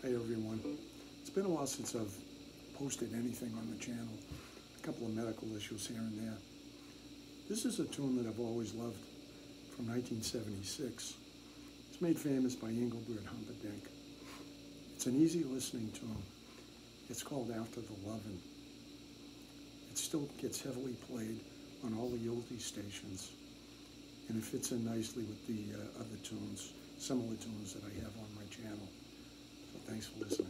Hey everyone. It's been a while since I've posted anything on the channel. A couple of medical issues here and there. This is a tune that I've always loved from 1976. It's made famous by Englebert Humperdinck. It's an easy listening tune. It's called After the Lovin'. It still gets heavily played on all the oldie stations, and it fits in nicely with the other tunes, similar tunes that I have on my channel. So thanks for listening.